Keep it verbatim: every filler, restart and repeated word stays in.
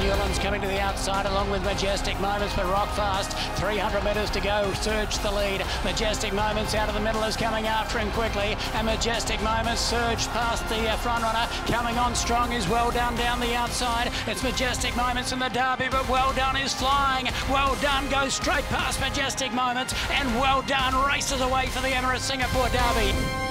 Newlands coming to the outside along with Majestic Moments, but rock fast. three hundred metres to go. Surge the lead. Majestic Moments out of the middle is coming after him quickly, and Majestic Moments surged past the uh, front runner. Coming on strong is Well Done down the outside. It's Majestic Moments in the Derby, but Well Done is flying. Well Done goes straight past Majestic Moments, and Well Done races away for the Emirates Singapore Derby.